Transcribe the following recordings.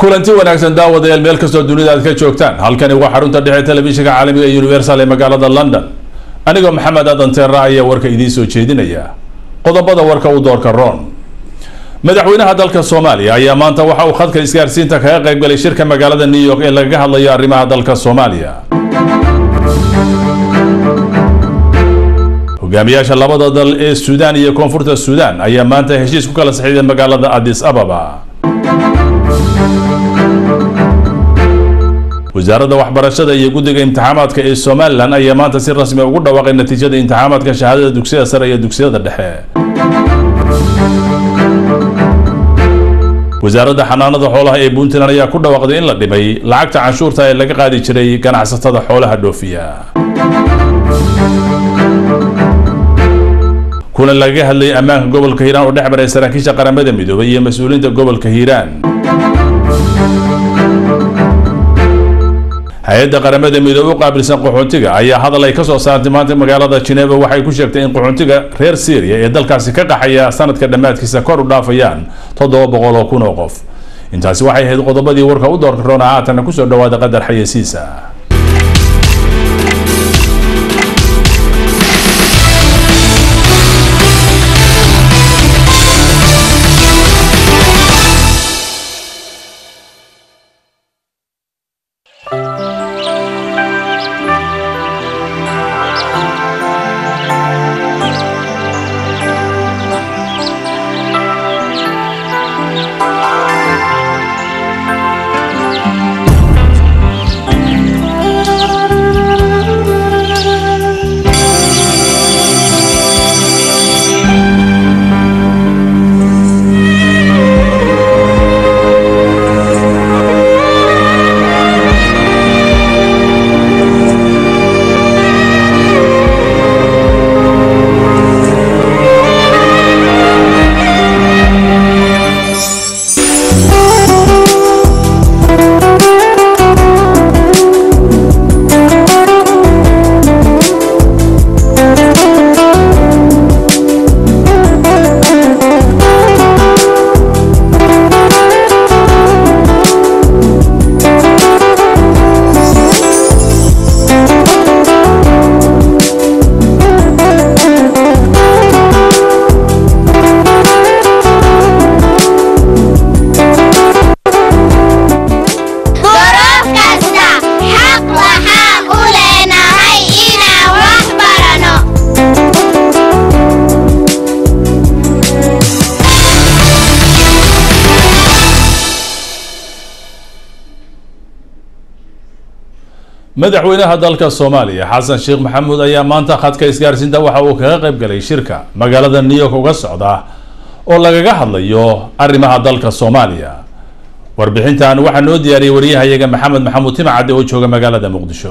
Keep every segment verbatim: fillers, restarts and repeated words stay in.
kulanti wanaagsan daawadayaal meel kastoo dunida aad ka joogtaan halkani waa xarunta dhexe telefishinka caalamiga ee Universal ee magaalada London aniga Maxamed Aadan Teera ayaa warka idin soo jeedinaya qodobada warka u doorka roon madaxweynaha dalka Soomaaliya ayaa maanta waxa uu khadka isgaarsiinta kaga qayb galay shirka magaalada New York ee laga hadlayo arrimaha dalka Soomaaliya hogaamiyaasha labada dal ee Suudaan iyo Koonfurta Suudaan ayaa maanta heshiis ku kala saxiixday magaalada Addis Ababa wasaaradda waxbarashada iyo guddiga imtixaamaadka ee Soomaaliland ayaa maanta si rasmi ah ugu dhawaaqay natiijada imtixaamaadka shahaadada dugsiyada sare iyo dugsiyada dhexe wasaaradda xanaanada xoolaha ee Puntland ayaa ku dhawaaqday in la dhimay lacagta canshuurta ee laga qaadi jiray ganacsatada xoolaha dhoofiya kuna laga hadlay ammaanka gobolka Hiiraan oo dhex maray saraakiisha qaramada midoobay iyo mas'uuliyiinta gobolka Hiiraan hay'adda qaramada midoobay oo qaabilsan qaxoontiga ayaa hadal ay ka soo saartay maanta magaalada Geneva waxay ku sheegtay in qaxoontiga reer Syria ee dalkaasi ka qaxaya sanadka dhamaadkiisa kor u dhaafayaan toddoba boqol oo kun oo qof intaasi waxay ahayd qodobadii warka u doorka roona haatan ku soo dhawaada qadar xayeysiisa madaxweynaha dalka Soomaaliya Xasan Sheekh Maxamuud ayaa maanta khadka isgaarsiinta waxa uu kaga qayb galay shirka magaalada New York uga socda oo lagaga hadlayo arrimaha dalka Soomaaliya warbixintan waxa noo diyaariyay wariyahayaga Maxamed Maxamuud Timcade oo jooga magaalada Muqdisho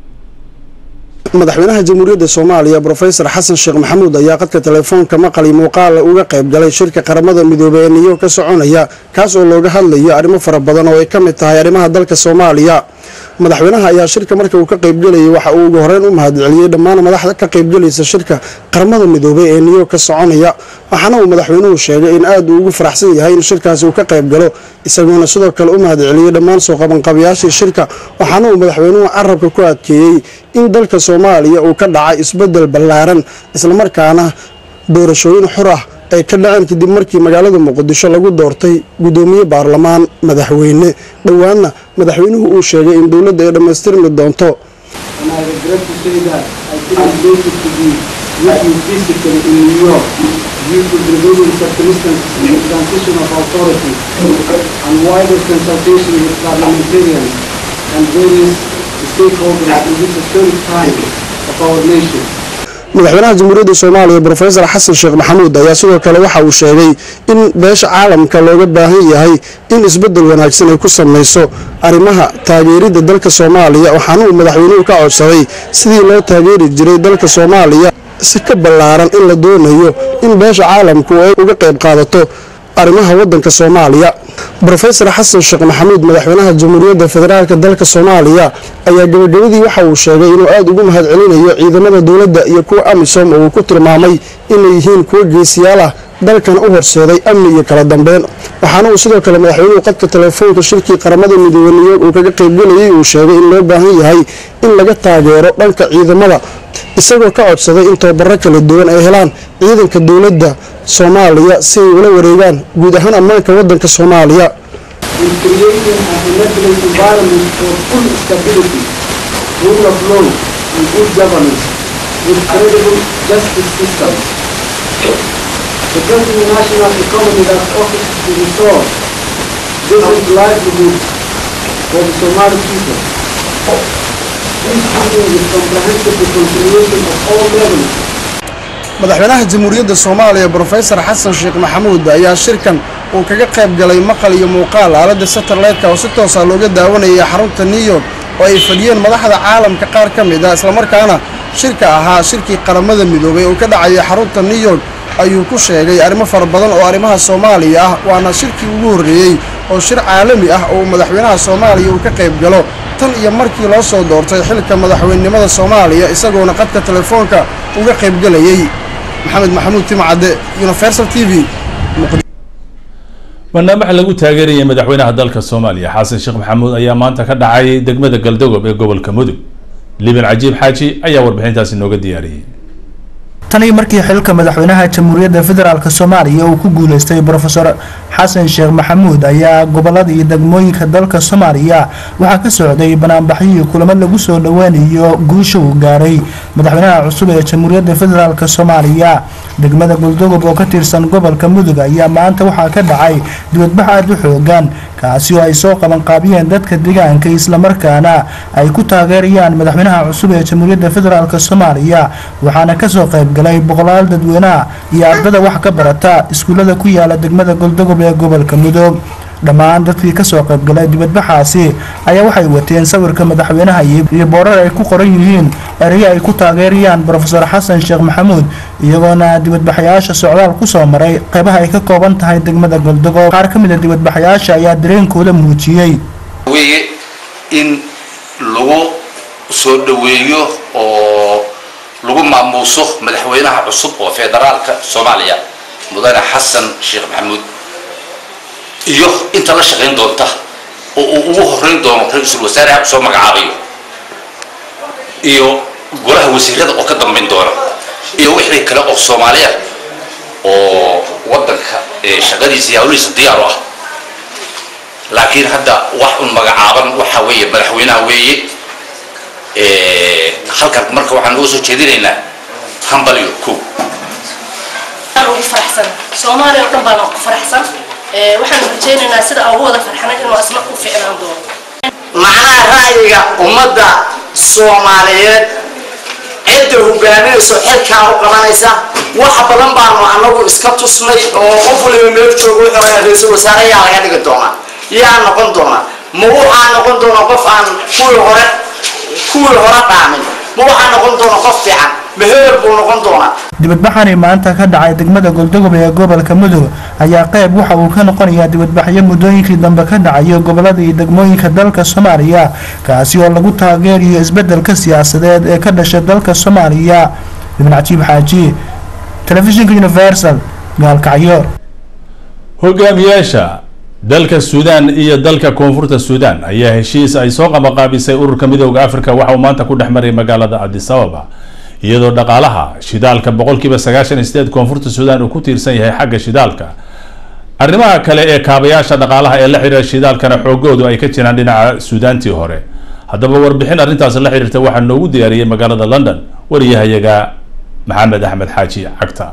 madaxweynaha jamhuuriyadda Soomaaliya Professor Xasan Sheekh Maxamuud ayaa qadka telefoonka maqal muuqaal uga qayb galay shirka qaramada midoobay ee New York ka soconaya kaas oo looga hadlayo arrimo fara badan oo ay ka mid tahay arrimaha dalka Soomaaliya madaxweynaha ayaa shirka markii uu ka qayb galay waxa uu ugu horeen u mahadceliyay dhammaan madaxda ka qayb galaysa shirka qaramada midoobay ee New York ka soconaya waxaana uu madaxweynuhu sheegay in aad uu ugu faraxsan yahay in shirkaasi uu ka qayb galo isagoo sidoo kale u mahadceliyay dhammaan soo qaban qabiyaashii shirka waxaana uu madaxweynuhu carabka ku adkeeyay in dalka Soomaaliya uu ka dhacay isbedel ballaaran isla markaana doorashooyin xor ah ay ka dhaceen kadib markii magaalada Muqdisho lagu doortay gudoomiye baarlamaan madaxweyne dhawaana madaxweynuhu uu sheegay in dawladda ay dhameystirmi doonto madaxweynaha jamhuuriyadda Soomaaliya Professor Xasan Sheekh Maxamuud ayaa sidoo kale waxa uu sheegay in beesha caalamka looga baahan yahay in isbedel wanaagsan ay ku sameeyso arrimaha taageerida dalka Soomaaliya waxaana uu madaxweynuhu ka codsaday sidii loo taageeri jiray dalka Soomaaliya si ka ballaaran in la doonayo in beesha caalamku ay uga qayb qaadato arrimaha wadanka Soomaaliya Professor Xasan Sheekh Maxamuud madaxweynaha jamhuuriyadda federaalka dalka Soomaaliya ayaa gabagabadii waxa uu sheegay inuu aad ugu mahadcelinayo ciidamada dawladda iyo kuwa AMISOM oo uu ku tilmaamay inay yihiin kuwa geesiyaal ah dalkan u horseeday amni iyo kala dambeyn waxaana uu sidoo kale madaxweynuhu qadka telefoonka shirkii qaramada midoobay New York uu kaga qaybgalayay uu sheegay in loo baahan yahay in laga taageero dhanka ciidamada isagoo ka codsaday in tababaro kala duwan ay helaan ciidanka dowladda Soomaaliya si ay ula wareegaan guud ahaan ammaanka waddanka Soomaaliya. Rule of law and good governance with credible justice systems. Supporting a national economy that offers to restore decent livelihood for the Somali people. This building with comprehensive reconciliation of all levels. madaxweynaha jamhuuriyadda Soomaaliya Professor Xasan Sheekh Maxamuud ayaa shirkan uu kaga qayb galay maqal iyo muuqaal aalada satellite-ka oo si toos ah looga daawanayay xarunta New York oo ay fadhiyeen madaxda caalamka qaar ka mid ah isla markaana shirka ahaa shirkii qaramada midoobay oo ka dhacay xarunta New York ayuu ku sheegay arrimo fara badan oo arrimaha Soomaaliya ah waana shirkii ugu horeeyay oo shir caalami ah oo madaxweynaha Soomaaliya uu ka qayb galo tan iyo markii loo soo doortay xilka madaxweynimada Soomaaliya isagoona qadka telefoonka uga qayb galayay. Maxamed Maxamuud Timcade, Universal T V. barnaamij lagu taageerayay madaxweynaha dalka Soomaaliya Xasan Sheekh Maxamuud ayaa maanta ka dhacay degmada Galdogob ee gobolka Mudug. Liban Cajiib Xaaji ayaa warbixintaasi nooga diyaariyay. tani markii xilka madaxweynaha Jamhuuriyadda Federaalka Soomaaliya uu ku guuleystay Professor Xasan Sheekh Maxamuud ayaa gobolada iyo degmooyinka dalka Soomaaliya waxa ka socday banaanbaxyo kulamo lagu soo dhaweynayo guusha uu gaaray madaxweynaha cusub ee Jamhuuriyadda Federaalka Soomaaliya. degmada Galdogob oo ka tirsan gobolka Mudug ayaa maanta waxa ka dhacay dibadbax aad u xoogan kaasi oo ay soo qaban qaabiyeen dadka deegaanka isla markaana ay ku taageerayaan madaxweynaha cusub ee Jamhuuriyadda Federaalka Soomaaliya waxaana ka soo qayb galay boqolaal dadweynaha iyo ardada wax ka barata iskuulada ku yaala degmada Galdogob ee gobolka Mudug. dhammaan dadkii ka soo qayb galay dibadbaxaasi ayaa waxay wateen sawirka madaxweynaha iyo boorar ay ku qoran yihiin erayo ay ku taageerayaan Professor Xasan Sheekh Maxamuud iyagoona dibadbaxayaasha socdaal ku soo maray qaybaha ay ka kooban tahay degmada Galdogob. qaar ka mid ah dibadbaxayaasha ayaa dareenkooda muujiyay weeye in lagu soo dhaweeyo oo lagu maamuuso madaxweynaha cusub oo federaalka Soomaaliya mudane Xasan Sheekh Maxamuud iyo inta la shaqeyn doonta oo uu ugu horeyn doono ra'iisul wasaaraha soo magacaabayo iyo golaha wasiirada oo ka dambeyn doona iyo wixii kale oo Soomaaliya oo wadanka shaqadiisa hawliisa diyaar ah laakiin hadda wax un magacaaban waxa weeye madaxweynaha weeye ee halkan marka waxaan ugu soo jeedinaynaa hambaliyo ku ugu faraxsan Soomaaliya oo dhan baan ugu faraxsan waxaan rajaynaynaa sida ugu wada farxanay inuu asna ku fiicnaan doono macnaha ra'yiga ummadda Soomaaliyeed cidda hogaaminayso xilkaan u qabanaysa wax badan baanu anagu iska tusnay oo qof waliba meel joogo wuxuu ra'iisul wasaare yaa laga dhigi doonaa yaa noqon doonaa ma waxaa noqon doonaa qof aan kuwii hore kuwii hore dhaamin ma waxaa noqon doonaa qof fiican meher buu noqon doonaa. dibadbaxani maanta ka dhacay degmada Galdogob ee gobolka Mudug ayaa qayb waxa uu ka noqonayaa dibadbaxyo muddooyinkii dambe ka dhacay gobolada iyo degmooyinka dalka Soomaaliya kaasi oo lagu taageerayo isbeddelka siyaasadeed ee ka dhashay dalka Soomaaliya. Ibn Cajiib Xaaji, Telefishinka Universal, Gaalkacyo. hogaamiyaasha dalka Suudaan iyo dalka Koonfurta Suudaan ayaa heshiis ay soo qabanqaabisay ururka midowga Afrika waxa uu maanta ku dhexmaray magaalada Addis Ababa iyadoo dhaqaalaha shidaalka boqolkiiba sagaashan iyo sideed Koonfurta Suudaan uu ku tiirsan yahay xagga shidaalka. arrimaha kale ee kaabayaasha dhaqaalaha ee la xiriira shidaalkana xoogoodu ay ka jiraan dhinaca Suudaantii hore. haddaba warbixin arrintaas la xiriirta waxaa noogu diyaariyay magaalada London wariyahayaga Maxamed Axmed Xaaji Cagta.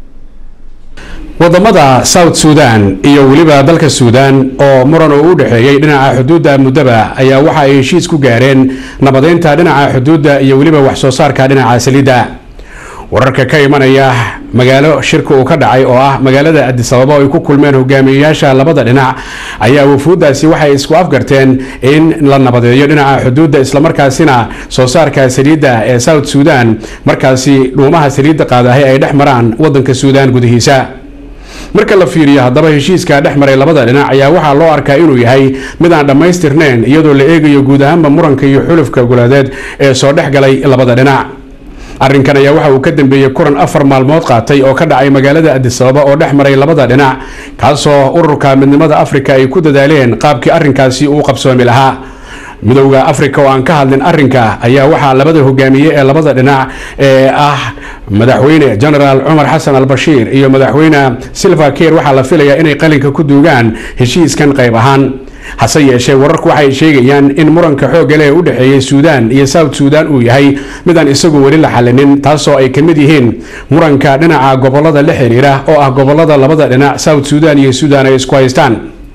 wadamada South Sudan iyo waliba dalka Suudaan oo muran u dhaxeeyay dhinaca xuduudda mudaba ayaa waxa ay heshiis ku gaareen nabadeynta dhinaca xuduudda iyo waliba wax soo saarka dhinaca saliidda. wararka ka imanaya magaalo shirka uu ka dhacay oo ah magaalada Addis Ababa oo ay ku kulmeen hogaamiyayaasha labada dhinac ayaa wafuudaasi waxay isku afgarteen in la nabadeeyo dhinaca xuduudda isla markaasina soo saarka saliidda ee South Sudan markaasi dhuumaha saliidda qaadahay ay dhex maraan wadanka Suudaan gudihiisa. marka la fiiriyo haddaba heshiiska dhex maray labada dhinac ayaa waxaa loo arkaa inuu yahay mid aan dhammaystirnayn iyadoo la eegayo guud ahaanba muranka iyo xulufka goladeed ee soo dhex galay labada dhinac. arrinkan ayaa waxa uu ka dambeeyey kulan afar maalmood qaatay oo ka dhacay magaalada Addis Ababa oo dhex maray labada dhinac kaasoo ururka midnimada Afrika ay ku dadaaleen qaabkii arrinkaasi uu qabsoomi lahaa midowga Afrika oo aan ka hadlin arrinka ayaa waxa labada hogaamiye ee labada dhinac ee ah madaxweyne General Umar Hassan al-Bashir iyo madaxweyne Salva Kiir waxa la filayaa inay qalinka ku duugaan heshiiskan qayb ahaan hase yeeshee wararku waxay sheegayaan in muranka xoogga leh u dhaxeeyay Suudaan iyo South Suudaan uu yahay midaan isagu weli la xalinin taasoo ay kamid yihiin muranka dhinaca gobolada la xiriira oo ah gobolada labada dhinac South Suudaan iyo Suudaan ay isku haystaan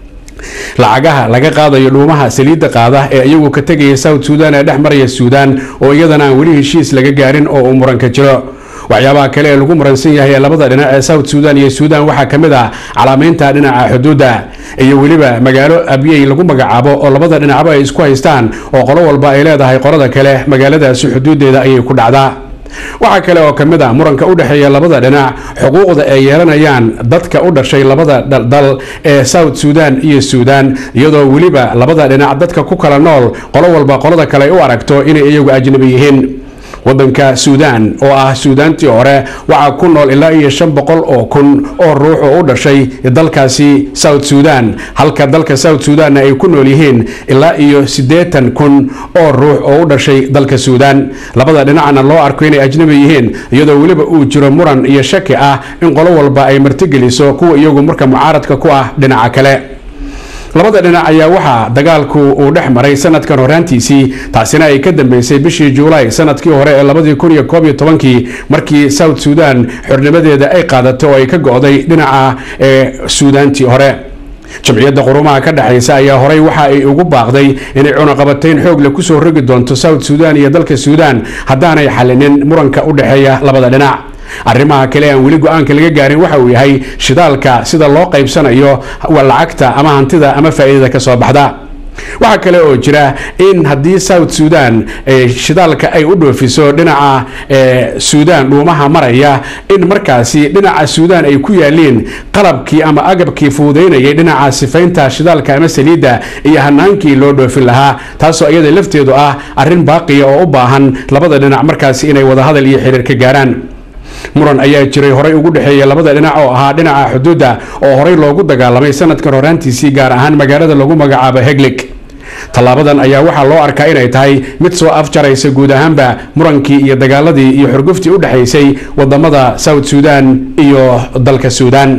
lacagaha laga qaadayo dhuumaha saliidda qaada ee iyagu ka tagay South Suudaan ee dhex maraya Suudaan oo iyadana aan weli heshiis laga gaarin oo uu muranka jiro waxyaabaha kale ee lagu muransan yahay labada dhinac ee South Suudaan iyo Suudaan waxa kamid ah calaamaynta dhinaca xuduudda iyo waliba magaalo Abyey lagu magacaabo oo labada dhinacba ay isku haystaan oo qolo walba ay leedahay qorada kale magaaladaasi xuduudeeda ayay ku dhacdaa waxa kale oo kamid ah muranka u dhaxeeya labada dhinac xuquuqda ay yeelanayaan dadka u dhashay labada dal ee South Suudaan iyo Suudaan iyadoo waliba labada dhinac dadka ku kala nool qolo walba qolada kale ay u aragto inay iyagu ajnabi yihiin wadanka Suudaan oo ah Suudaantii hore waxa ku nool ilaa iyo shan boqol oo kun oo ruux oo u dhashay dalkaasi South Suudaan halka dalka South Suudaan ay ku nool yihiin ilaa iyo siddeetan kun oo ruux oo u dhashay dalka Suudaan labada dhinacna loo arko inay ajnabi yihiin iyadoo waliba uu jiro muran iyo shaki ah in qolo walba ay martigeliso kuwa iyagu marka mucaaradka ku ah dhinaca kale labada dhinac ayaa waxa dagaalku uu dhex maray sanadkan horaantiisii taasina ay ka dambeysay bishii Juulaay sanadkii hore ee laba kun iyo koob iyo toban markii South Suudaan xornimadeeda ay qaadatay oo ay ka go'day dhinaca ee Suudaantii hore jamciyadda qurumaha ka dhaxaysa ayaa horay waxa ay ugu baaqday inay cunaqabatayn xoog leh ku soo rogi doonto South Suudaan iyo dalka Suudaan haddaanay xalinin muranka u dhaxeeya labada dhinac arrimaha kale aan weli go'aanka laga gaarin waxa uu yahay shidaalka sida loo qaybsanayo lacagta ama hantida ama faa'iidada ka soo baxda waxa kale oo jira in haddii South Suudaan shidaalka ay u dhoofiso dhinaca Suudaan dhuumaha maraya in markaasi dhinaca Suudaan ay ku yaaliin qalabkii ama agabkii fuudeynayay dhinaca sifaynta shidaalka ama saliidda iyo hanaankii loo dhoofin lahaa taasoo iyada lafteedu ah arrin baaqiya oo u baahan labada dhinac markaasi inay wada hadal iyo xiriir ka gaaraan muran ayaa jiray horay ugu dhaxeeyay labada dhinac oo ahaa dhinaca xuduudda oo horay loogu dagaalamay sanadkan horaantiisii gaar ahaan magaalada lagu magacaabo Heglig talaabadan ayaa waxa loo arkaa inay tahay mid soo afjaraysa guud ahaanba murankii iyo dagaaladii iyo xurguftii u dhaxaysay wadamada South Suudaan iyo dalka Suudaan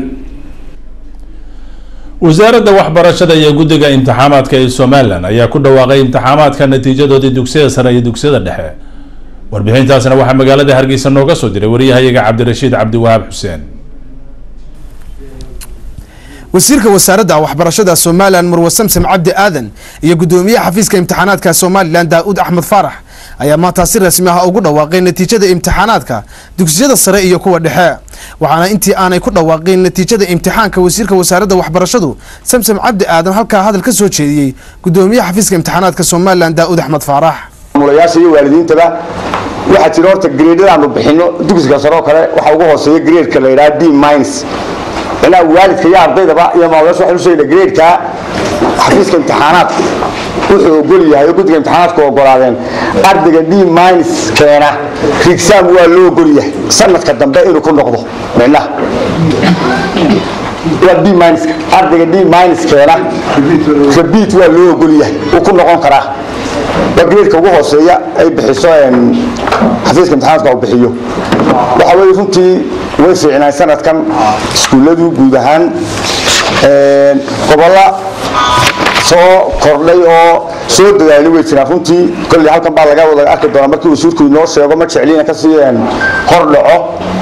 wasaaradda waxbarashada iyo guddiga imtixaamaadka ee Soomaaliland ayaa ku dhawaaqay imtixaamaadka natiijadoodii dugsiyada sare iyo dugsiyada dhexe warbixintaasna waxaa magaalada Hargeysa nooga soo diray wariyahayaga Cabdirashiid Cabdiwahaab Xuseen wasiirka wasaaradda waxbarashada Soomaaliland Marwo Samsam Cabdi Aadan iyo gudoomiyaha xafiiska imtixaanaadka Soomaaliland Daawud Axmed Farax ayaa maanta si rasmi ah ugu dhawaaqay natiijada imtixaanaadka dugsiyada sare iyo kuwa dhexe waxaana intii aanay ku dhawaaqin natiijada imtixaanka wasiirka wasaaradda waxbarashadu Samsam Cabdi Aadan halka hadal ka soo jeediyay gudoomiyaha xafiiska imtixaanaadka Soomaaliland Daawud Axmed Farax mulayaasha iyo waalidiintaba waxa jira horta grade aanu bixino dugsiga sare oo kale waxa ugu hooseeya grade-ka la yiraahdo D minus ina waalidka iyo ardaydaba iyo maamulayaasha waxa u sheegay grade-ka xafiiska imtixaanaadka wuxuu ogol yahay guddiga imtixaanaadka ogolaadeen ardayga D minus keena exam waa loo ogol yahay sanadka dambe inuu ku noqdo macnaha waa D minus ardayga D minus keena repeat waa loo ogol yahay uu ku noqon karaa grade-ka ugu hooseeya ay bixiso xafiiska imtixaanaadka uu bixiyo waxa weeye runtii way fiicnaan sanadkan iskuuladu guud ahaan gobolla soo kordhay oo soo dadaalay way jiraan runtii kulli halkan baa laga wada arki doonaa markii wasiirku inoo sheego ma jecliina ka siiyeen hor dhaco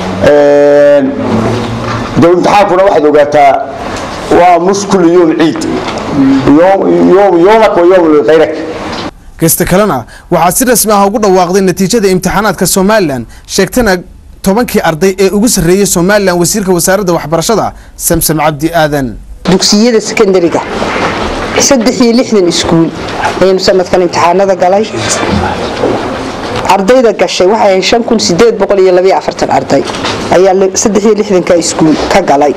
dowladda imtixaankuna waxaad ogaataa waa mushkil yoom ciid yoom yoom yoomak wa yoom lghayrak kasta kalena waxaa si rasmi ah ugu dhawaaqday natiijada imtixaanaadka Soomaaliland sheegtana tobankii arday ee ugu sareeyay Soomaaliland wasiirka wasaaradda waxbarashada Samsam Cabdi Aadan dugsiyada secondary-ga saddex iyo lixdan iskuul aynu sanadkan imtixaanada galay ardayda gashay waxay shan kun sideed boqol iyo laba iyo afartan arday ayaa saddex iyo lixdan ka iskuul ka galay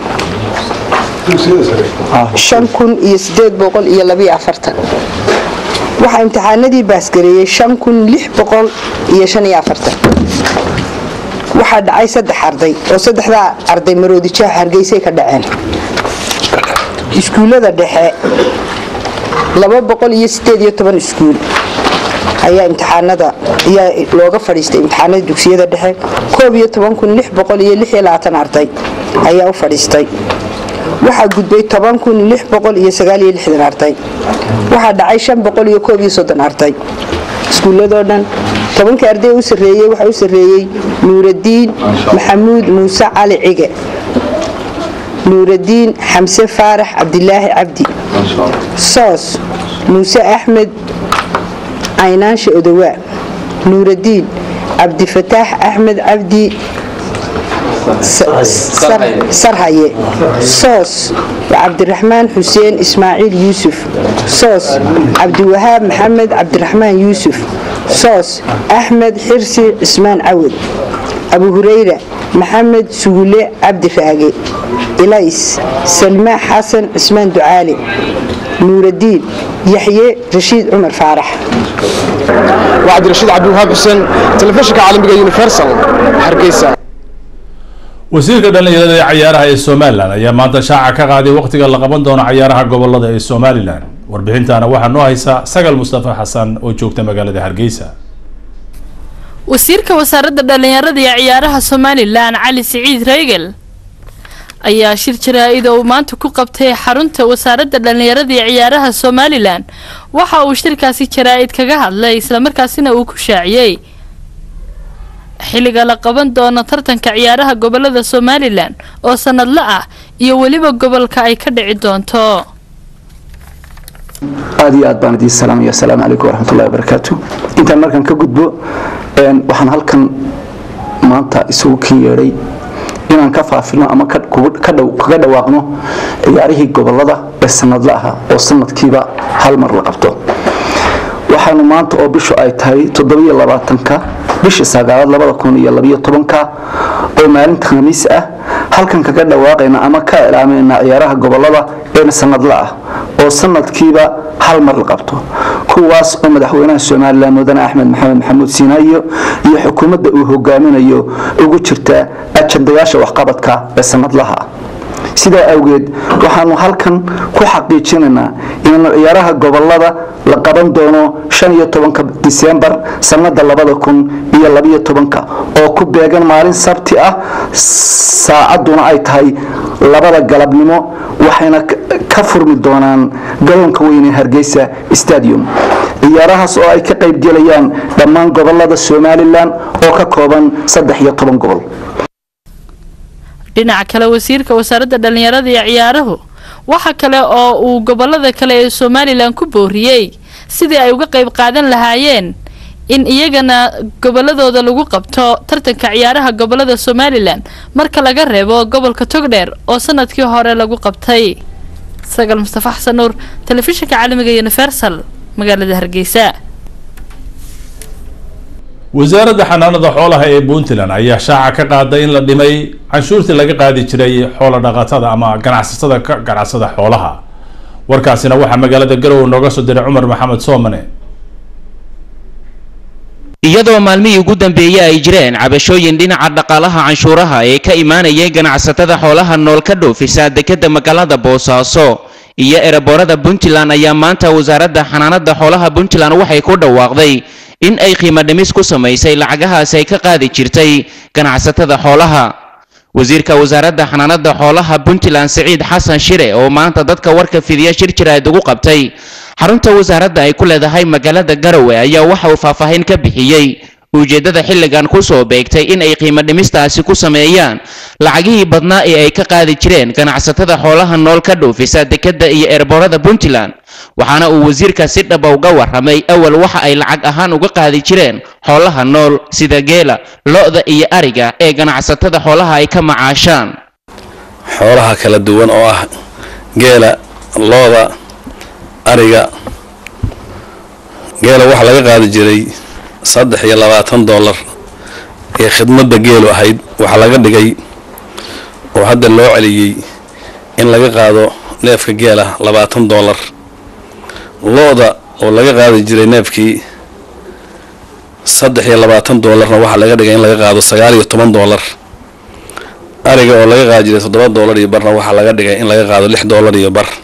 shan kun iyo sideed boqol iyo laba iyo afartan waxa imtixaanadii baas gareeyay shan kun lix boqol iyo shan iyo afartan waxaa dhacay saddex arday oo saddexdaa arday maroodijaha hargeysay ka dhaceen iskuullada dhexe laba boqol iyo sideed iyo toban iskuul ayaa imtixaanada ayaa looga fadhiistay imtixaanada dugsiyada dhexe koob iyo toban kun lix boqol iyo lix iyo labaatan arday ayaa u fadhiistay waxaa gudbay toban kun lix boqol iyo sagaal iyo lixdan arday waxaa dhacay shan boqol iyo koob iyo soddon arday iskuulladoo dhan tobankii arday u sarreeyey waxaa u sarreeyey nuuradiin maxamuud muuse cali cige nuuradiin xamse faarax cabdilaahi cabdi soos muuse axmed caynaanshe odowaa nuuradiin cabdifataax axmed cabdi sarhaye soos cabdiraxmaan xuseen ismaaciil yuusuf soos cabdiwahaab maxamed cabdiraxmaan yuusuf soos axmed xirsi cismaan cawad abu hurayra maxamed sugule cabdi raage ilays salmaa xasan cismaan ducaale nuuradiin yaxye rashiid cumar faarax وعبد الرشيد عبد الوهاب حسين تلفزيون عالمي يونيفرسال حرقيسه wasiirka dhalinyarada ee ciyaaraha ee Soomaaliland ayaa maanta shaaca ka qaaday waqtiga la qaban doono ciyaaraha gobolada ee Soomaaliland warbixintana waxa noo haysa Sagal Mustafa Xasan oo joogta magaalada Hargeysa wasiirka wasaaradda dhalinyarada ee ciyaaraha Soomaaliland Cali Saciid Reegal ayaa shir jaraa'id oo maanta ku qabtay xarunta wasaaradda dhalinyarada ee ciyaaraha Soomaaliland waxa uu shirkaasi jaraa'id kaga hadlay isla markaasina uu ku shaaciyay xilliga la qaban doono tartanka ciyaaraha gobolada Soomaaliland oo sanadle ah iyo waliba gobolka ay ka dhici doonto aad iyo aad baan idin salaamaya assalaamu calaykum waraxmatullaahi wabarakaatuh intaan markan ka gudbo een waxaan halkan maanta isugu kiyeeray inaan ka faafino ama ka dhow kaga dhawaaqno ciyaarihii gobolada ee sanadle ah oo sanadkiiba hal mar la qabto waxaanu maanta oo bishu ay tahay toddoba iyo labaatanka bisha sagaalaad labada kun iyo laba iyo tobanka oo maalinta khamiis ah halkan kaga dhawaaqayna ama ka ilaameena ciyaaraha gobolada ee sanadle ah oo sanadkiiba hal mar la qabto kuwaas oo madaxweynaha Soomaaliland Mudane Axmed Maxamed Maxamuud Siinaayo iyo xukuumadda uu hogaaminayo ugu jirta ajandayaasha waxqabadka ee sanadlaha sidaa awgeed waxaanu halkan ku xaqiijinaynaa in ciyaaraha gobolada la qaban doono shan iyo tobanka December sanada labada kun iyo laba iyo tobanka oo ku beegan maalin sabti ah saacaduna ay tahay labada galabnimo waxayna ka furmi doonaan garoonka weyn ee Hargeysa Stadium ciyaarahaas oo ay ka qayb galayaan dhammaan gobolada Soomaaliland oo ka kooban saddex iyo toban gobol dhinaca kale wasiirka wasaaradda dhalinyarada ee ciyaaruhu waxa kale oo uu gobolada kale ee Soomaaliland ku booriyay sidii ay uga qayb qaadan lahaayeen in iyagana goboladooda lagu qabto tartanka ciyaaraha gobolada Soomaaliland marka laga reebo gobolka Togdheer oo sanadkii hore lagu qabtay Sagal Mustafa Xasan Nuur telefishinka caalamiga ee Universal magaalada Hargeysa wasaaradda xanaanada xoolaha ee Puntland ayaa shaaca ka qaaday in la dhimay canshuurtii laga qaadi jiray xoolo dhaqatada ama ganacsatada ka ganacsada xoolaha warkaasina waxa magaalada Garowe nooga soo diray Cumar Maxamed Soomane iyadoo maalmihii ugu dambeeyay ay jireen cabashooyin dhinaca dhaqaalaha canshuuraha ee ka imaanayay ganacsatada xoolaha nool ka dhoofisa dekedda magaalada Boosaaso iyo eraboorada Puntland ayaa maanta wasaaradda xanaanada xoolaha Puntland waxay ku dhawaaqday in ay qiimo dhimis ku sameysay lacagahaas ay ka qaadi jirtay ganacsatada xoolaha wasiirka wasaaradda xanaanada xoolaha Puntland Saciid Xasan Shire oo maanta dadka warka fidiya shir jiraad ugu qabtay xarunta wasaaradda ay ku leedahay magaalada Garowe ayaa waxa uu faahfaahin ka bixiyay ujeedada xilligan ku soo beegtay in ay qiimo dhimistaasi ku sameeyaan lacagihii badnaa ee ay ka qaadi jireen ganacsatada xoolaha nool ka dhoofisa dekedda iyo eraboorada Puntland waxaana uu wasiirka si dhab uga waramay awal waxa ay lacag ahaan uga qaadi jireen xoolaha nool sida geela lo'da iyo ariga ee ganacsatada xoolaha ay ka macaashaan xoolaha kala duwan oo ah geela lo'da ariga geela waxa laga qaadi jiray saddex iyo labaatan dollar ee khidmadda geelu ahayd waxa laga dhigay oo hadda loo celiyay in laga qaado neefka geela labaatan dollar looda oo laga qaadi jiray neefkii saddex iyo labaatan doolarna waxaa laga dhigay in laga qaado sagaal iyo toban doolar. ariga oo laga qaadi jiray toddoba doolar iyo barna waxaa laga dhigay in laga qaado lix doolar iyo bar.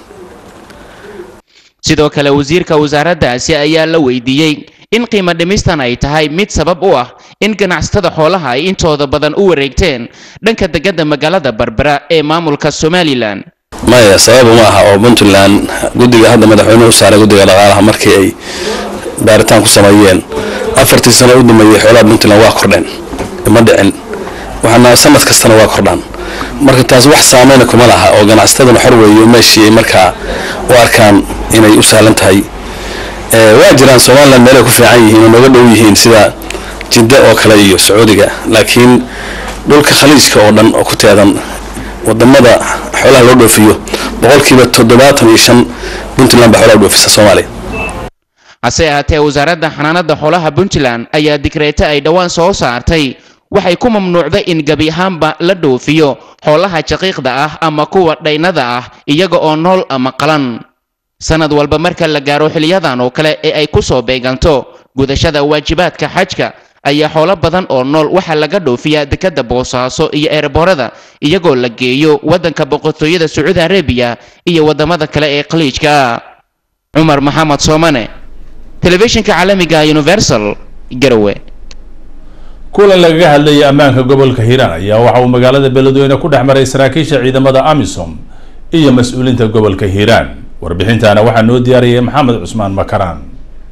sidoo kale wasiirka wasaaraddaasi ayaa la weydiiyey in qiimo dhimistan ay tahay mid sabab u ah in ganacsatada xoolaha ay intooda badan u wareegteen dhanka degada magaalada Berbera ee maamulka Somaliland. maya sabab ma aha oo Puntland guddiga hadda madaxweynuhu saaray guddiga dhaqaalaha markii ay baaritaan ku sameeyeen afartii sano u dhameeyay xoolaha Puntland waa kordheen ma dhicin waxaana sanad kastana waa kordhaan marka taas wax saameyn kuma laha oo ganacsatada xor weeyo meeshii marka u arkaan inay u saalan tahay ee waa jiraan Soomaaliland meel ku fiican yihiin oo naga dhow yihiin sida Jidda oo kale iyo Sacuudiga laakiin dhulka khaliijka oo dhan oo ku teedan wadamada xoolaha loo dhoofiyo boqolkiiba toddobaatan iyo shan Puntland baa xoolaha u dhoofisa Soomaaliya. hase ahaatee wasaaradda xanaanada xoolaha Puntland ayaa digreeta ay dhawaan soo saartay waxay ku mamnuucday in gabi ahaanba la dhoofiyo xoolaha jaqiiqda ah ama kuwa dhaynada ah iyaga oo nool ama qalan. sanad walba marka la gaaro xiliyadan oo kale ee ay ku soo beeganto gudashada waajibaadka xajka ayaa xoolo badan oo nool waxa laga dhoofiyaa dekada Boosaaso iyo eerboorada iyagoo la geeyo wadanka boqortooyada Sacuudi Arabia iyo wadamada kale ee khaliijka. Umar Maxamed Soomane, telefishinka caalamiga Universal, Garowe. kulan lagaga hadlayay ammaanka gobolka Hiiraan ayaa waxa uu magaalada Beledweyne ku dhexmaray saraakiisha ciidamada AMISOM iyo mas'uuliyiinta gobolka Hiiraan. warbixintaana waxaa noo diyaariyay Maxamed Cusmaan Makaraan.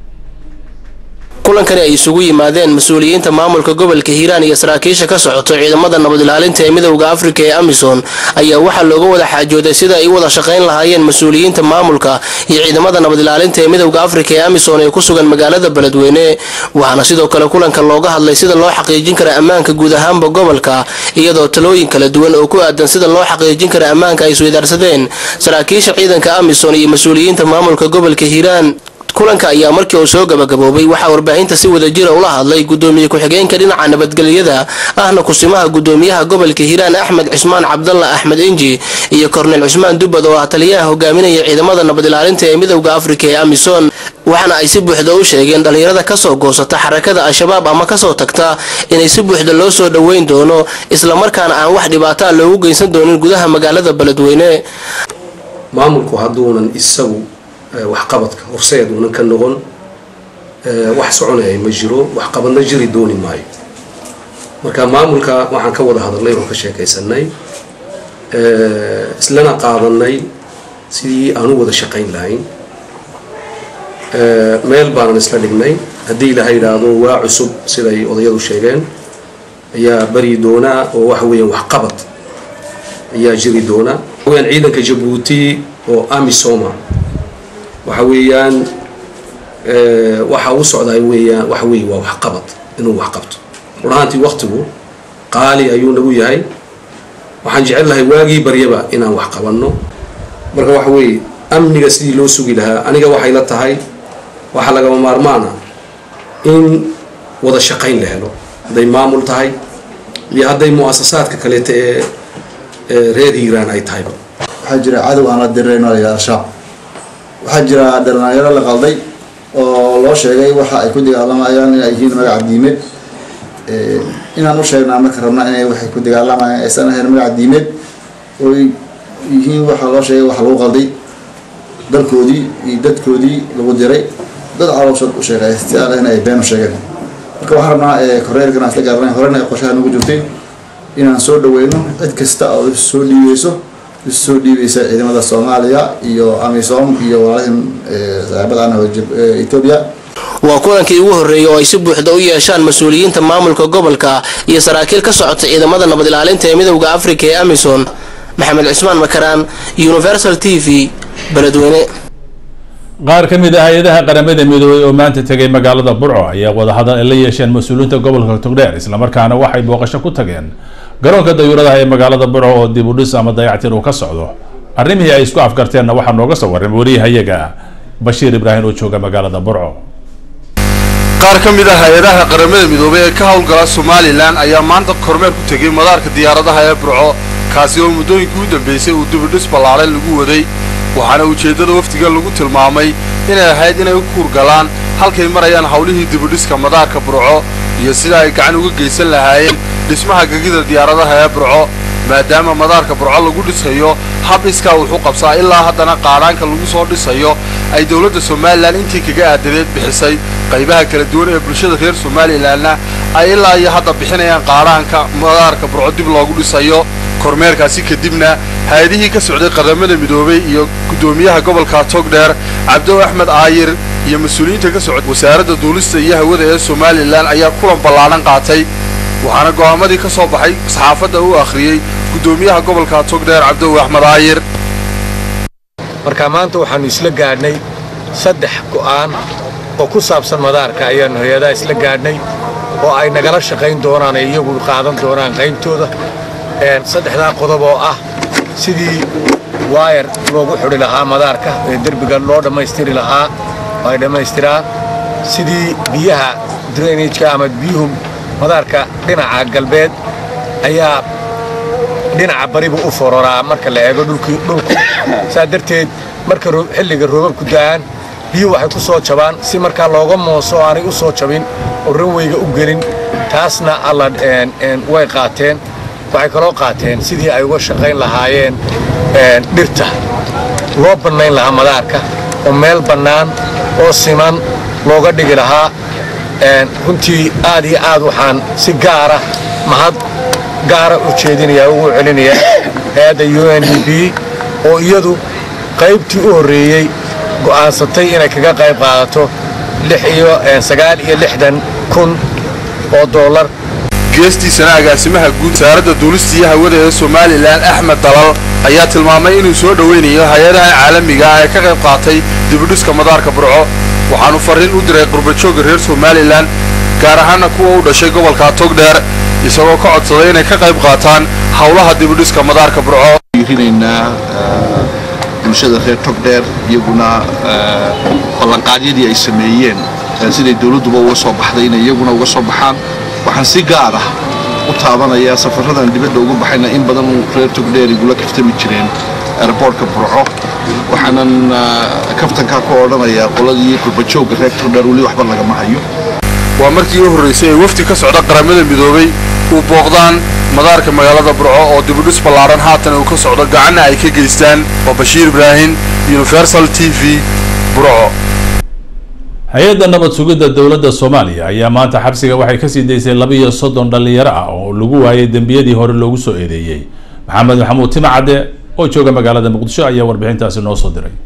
kulankani ay isugu yimaadeen mas'uuliyiinta maamulka gobolka Hiiraan iyo saraakiisha ka socota ciidamada nabad ilaalinta ee midowga Afrika ee AMISOM ayaa waxa looga wada xaajooday sida ay wada shaqeyn lahaayeen mas'uuliyiinta maamulka iyo ciidamada nabad ilaalinta ee midowga Afrika ee AMISOM ee ku sugan magaalada Beledweyne. waxaana sidoo kale kulanka looga hadlay sida loo xaqiijin karo ammaanka guud ahaanba gobolka iyadoo talooyin kala duwan oo ku aadan sida loo xaqiijin karo ammaanka ay isweydaarsadeen saraakiisha ciidanka AMISOM iyo mas'uuliyiinta maamulka gobolka Hiiraan. kulanka ayaa markii uu soo gabagaboobay waxa warbaahinta si wada jir ula hadlay gudoomiye ku-xigeenka dhinaca nabadgelyada ahna kusimaha gudoomiyaha gobolka Hiiraan Axmed Cismaan Cabdalla Axmed Inji iyo Korneel Cusmaan Dubad oo ah taliyaha hogaaminaya ciidamada nabad ilaalinta ee midowga Afrika ee AMISOM. waxaana ay si buuxda u sheegeen dhalinyarada ka soo goosata xarakada Al-Shabaab ama ka soo tagta inay si buuxda loo soo dhaweyn doono isla markaana aan wax dhibaato ah loogu geysan doonin gudaha magaalada Beledweyne. maamulku haduunan isagu wax qabadka horseed uu ka noqon wax soconay ma jiro wax qabadna jiri dooni maayo. marka maamulka waxaan ka wada hadalnay oo ka sheekaysanay ee islana qaadanay sidii aan u wada shaqayn lahayn ee meel baan isla dhignay hadii la yiraahdo waa cusub siday odayadu sheegeen ayaa bari doona oo wax weeyaan wax qabad ayaa jiri doona weeyaan ciidanka Djibouti oo AMISOM waxa weeyaan ee waxa uu socday weeyaan wax weey waa wax qabad inuu wax qabto waraantii waqtigu qaali ayuu nagu yahay waxaan jecelahay waagii baryaba inaan wax qabanno marka wax weey amniga sidii loo sugi lahaa aniga waxay la tahay waxa laga maarmaana in wada shaqayn la helo haday maamul tahay iyo haday muassasaadka kale ee reer Hiiraan ay tahay waxa jira cadow aan la direyno ilaa shaab waxaa jira dhalinyaro la qalday oo loo sheegay waxa ay ku dagaalamayaan inay yihiin magac diimeed ee inaan u sheegnaa marka rabnaa inay waxay ku dagaalamayaan aysan ahayn magac diimeed oo yihiin waxa loo sheegay waxa lagu qalday dalkoodii iyo dadkoodii lagu diray dad calooshood u sheegay si aan ay been u sheegeen marka waxaan rabnaa ee koreerkan asla gaarnay horena qorshaha nagu jirtay inaan soo dhaweyno cid kasta oo soo dhiibeyso soo dhiibeysa ciidamada Soomaaliya iyo AMISOM iyo walaalahan saaxiibadana Ethiopia. waa kulankii ugu horeeyay oo ay si buuxda u yeeshaan mas'uuliyiinta maamulka gobolka iyo saraakiil ka socota ciidamada nabad ilaalinta ee midowga Afrika ee AMISOM. Maxamed Cusmaan Makaraan, Universal T V, Beledweyne. qaar ka mid ah hay'adaha qaramada midoobay oo maanta tagay magaalada Burco ayaa wada hadal la yeesheen mas'uuliyiinta gobolka Togdheer isla markaana waxay booqasho ku tageen garoonka dayuuradaha ee magaalada Burco oo dib u dhis ama dayactir uu ka socdo. arrimihii ay isku afgarteenna waxaa nooga soo waran wariyahayaga Bashiir Ibrahim oo jooga magaalada Burco. qaar ka mid ah hay'adaha qaramada midoobay ee ka howlgala Somaliland ayaa maanta kormeer ku tagay madaarka diyaaradaha ee Burco kaasi oo muddooyinkii u dambeysay uu dib u dhis ballaaran lagu waday waxaana ujeedada waftiga lagu tilmaamay inay ahayd inay ku kurgalaan halkay marayaan hawlihii dibudhiska madaarka burco iyo sida ay gacan uga geysan lahaayeen dhismaha gegida diyaaradaha ee burco maadaama madaarka burco lagu dhisayo hab iskaa wuxuu qabsaa ilaa haddana qaadhaanka lagu soo dhisayo ay dowladda somalilan intii kaga aadadeed bixisay qaybaha kala duwan ee bulshada reer somalilanna ay ilaa iyo hadda bixinayaan qaadhaanka madaarka burco dib loogu dhisayo kormeerkaasi kadibna hay-adihii ka socday qaramada midoobay iyo guddoomiyaha gobolka togdheer cabdo axmed aayir iyo mas-uuliyiinta ka socda wasaaradda duulista iyo hawada ee somalilan ayaa kulan ballaadhan qaatay waxaana go'aamadii ka soo baxay saxaafadda uu akhriyey guddoomiyaha gobolka togdheer cabdo axmed aayir marka maanta waxaanu isla gaadhnay saddex go'aan oo ku saabsan madaarka ayaanu hay-adaha isla gaadhnay oo ay nagala shaqayn doonaan ee iyagu qaadan doonaan qaybtooda saddexdaa qodob oo ah sidii waayar loogu xidhi lahaa madaarka ee derbiga loo dhammaystiri lahaa oo ay dhammaystiraan sidii biyaha drainageka ama biyuhu madaarka dhinaca galbeed ayaa dhinaca bariba u fororaa marka la eego dhulkii dhulku saa darteed marka xilliga roobabku da'aan biyuhu waxay ku soo jabaan si markaa looga mooso aanay u soo jabin oo ranweyga u gelin taasna alla way qaateen waxay kaloo qaateen sidii ay uga shaqayn lahaayeen dhirta loo bannayn lahaa madaarka oo meel bannaan oo siman looga dhigi lahaa runtii aad iyo aad waxaan si gaara mahad gaara u jeedinayaa ugu celinayaa hay-adda u n d b oo iyadu qaybtii u horreeyey go'aansatay inay kaga qayb qaadato lix iyo sagaal iyo lixdan kun oo dollar geestiisana agaasimaha guud wasaaradda duulista iyo hawada ee somalilan axmed dalal ayaa tilmaamay inuu soo dhoweynayo hay-adaha caalamiga ah ee ka qayb qaatay dibudhiska madaarka burco waxaanu farriin u diray qurbajooga reer somalilan gaar ahaana kuwa u dhashay gobolka togdheer isagoo ka codsaday inay ka qayb qaataan howlaha dibudhiska madaarka burco fiirinaynaa bulshada reer togdheer iyaguna ballanqaadyadii ay sameeyeen siday dowladduba uga soo baxday inay iyaguna uga soo baxaan waxaan si gaar ah u taabanayaa safaradan dibadda ugu baxayna in badan reer togdheer igula kaftami jireen airboortka burco waxaanan kaftankaa ku odhanayaa qoladii qurbajooga reer togdheer weli waxba lagama hayo waa markii u horraysay ee wafdi ka socda qaramada midoobay uu booqdaan madaarka magaalada burco oo dibudhis ballaaran haatan uu ka socdo gacanna ay ka geystaan waa bashiir ibraahim universal t v burco hay-adda nabad sugidda dowladda soomaaliya ayaa maanta xabsiga waxay kasii daysay laba iyo soddon dhallinyaro ah oo lagu waayay dembiyadii hore loogu soo eedeeyey maxamed maxamuud timacadde oo jooga magaalada muqdisho ayaa warbixintaasi noo soo diray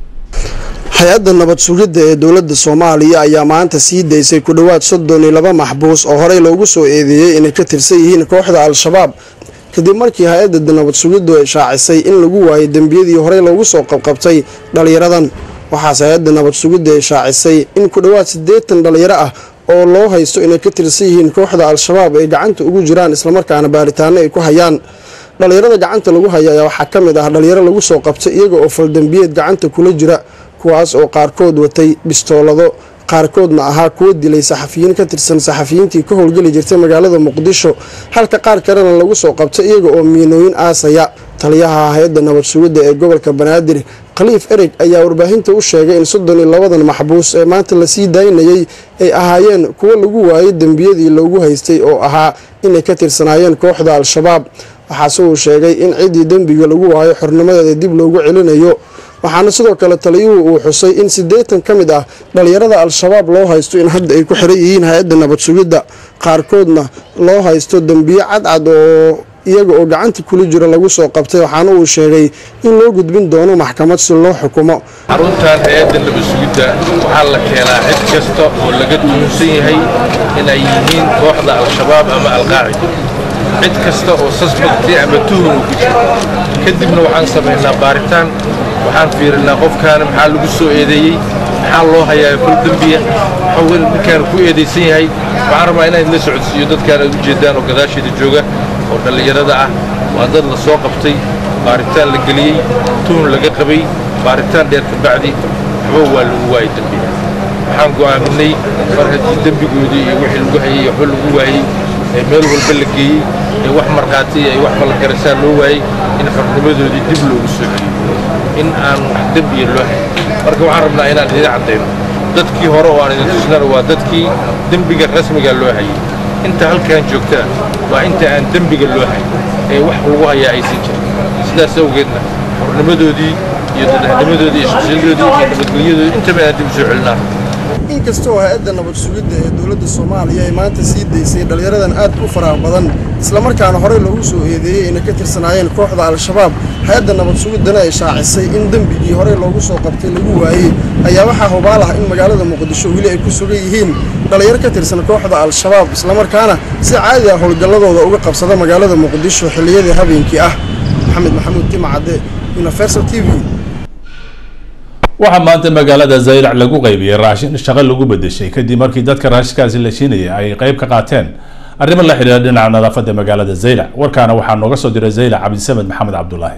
hay-adda nabad sugidda ee dowladda soomaaliya ayaa maanta sii daysay ku dhowaad soddon iyo laba maxbuus oo horey loogu soo eedeeyey inay ka tirsan yihiin kooxda al-shabaab kadib markii hay-adda nabad sugiddu ay shaacisay in lagu waayay dembiyadii horey loogu soo qabqabtay dhallinyaradan waxaase hay-adda nabad sugidda ay shaacisay in ku dhowaad siddeetan dhallinyaro ah oo loo haysto inay ka tirsan yihiin kooxda al-shabaab ay gacanta ugu jiraan islamarkaana baaritaano ay ku hayaan dhallinyarada gacanta lagu haya ayaa waxaa ka mid ah dhallinyaro lagu soo qabtay iyaga oo faldembiyeed gacanta kula jira kuwaas oo qaarkood watay bistoolado qaarkoodna ahaa kuwa dilay saxafiyiin ka tirsan saxafiyiintii ka howlgeli jirtay magaalada muqdisho halka qaar kalena lagu soo qabtay iyaga oo miinooyin aasaya taliyaha hay-adda nabad sugidda ee gobolka banaadir khaliif ereg ayaa warbaahinta u sheegay in soddon iyo labadan maxbuus ee maanta lasii daynayay ay ahaayeen kuwo lagu waayay dembiyadii loogu haystay oo ahaa inay ka tirsanaayeen kooxda al-shabaab waxaase uu sheegay in ciddii dembiga lagu waayo xornimadeeda dib loogu celinayo waxaana sidoo kale taliyuhu uu xusay in siddeetan ka mid ah dhallinyarada al-shabaab loo haysto in hadda ay ku xiran yihiin hay-adda nabad sugidda qaarkoodna loo haysto dembiyo cadcad oo iyaga oo gacanta kula jira lagu soo qabtay waxaana uu sheegay in loo gudbin doono maxkamad si loo xukumo xaruntan hay-adda nabad sugidda waxaa la keenaa cid kasta oo laga tuhunsan yahay inay yihiin kooxda al-shabaab ama al-qaacida cid kasta oo suspecti ama tuhun uu ku jiro kadibna waxaan samaynaa baaritaan waxaan fiirinaa qofkaana maxaa lagu soo eedeeyey maxaa loo hayaa fal dembiya maxuu ninkaan ku eedaysan yahay waxaan rabaa inaan la socodsiiyo dadkaan aad u jeedaan oo gadaasheeda jooga oo dhallinyarada ah waa dad la soo qabtay baaritaan la geliyey tuhun laga qabay baaritaan dheer ka bacdi waxba waa lagu waayay dembiga waxaan go'aaminay mar haddii dembigoodii iyo wixii lagu hayay waxba lagu waayey ee meel walba la geeyey ee wax markhaati ay wax falgarasaan loo waayey in xornimadoodii dib loogu soo celiyo in aan wax dembiya loo hayn marka waxaan rabnaa inaan idin caddayno dadkii hore oo aan idin tusnana waa dadkii dembiga rasmiga loo hayay inta halkan joogtaa waa inta aan dembiga loo hayn ee wax lagu hayaa aysan jirin sidaas awgeedna xornimadoodii iyo dadnimadoodii iyo shaqsiyadoodii iyo nabadgelyadoodii intaba aan dib u soo celinaa inkastoo hay'adda nabad sugidda ee dowladda Soomaaliya ay maanta sii deysay dhalinyaradan aad u faraha badan isla markaana hore loogu soo eedeeyay inay ka tirsanaayeen kooxda al-shabaab hay'adda nabad sugiddana ay shaacisay in dambigii hore loogu soo qabtay lagu waayay ayaa waxaa hubaal ah in magaalada Muqdisho weli ay ku sugan yihiin dhalinyaro ka tirsan kooxda al-shabaab isla markaana si caadi ah howlgalladooda uga qabsada magaalada Muqdisho xilliyada habeenkii ah Maxamed Maxamuud Timacade Universal T V waxaa maanta magaalada Zaylac lagu qaybiyay raashin shaqo lagu bedeshay kadib markii dadka raashikaasi la siinayay ay qayb ka qaateen arrimo la xiriira dhinaca nadaafadda magaalada Zaylac warkaana waxaa nooga soo diray Zaylac Cabdisamed Maxamed Cabdullaahi